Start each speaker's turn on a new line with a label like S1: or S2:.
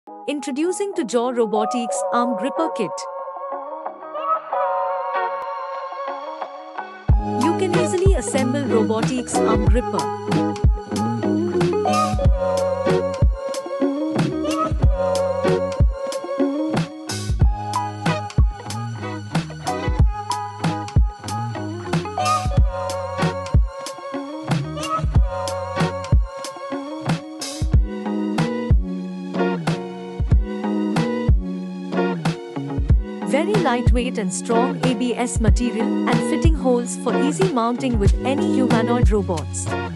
S1: Introducing to Jaw Robotics Arm Gripper Kit. You can easily assemble Robotics Arm Gripper. Very lightweight and strong ABS material and fitting holes for easy mounting with any humanoid robots.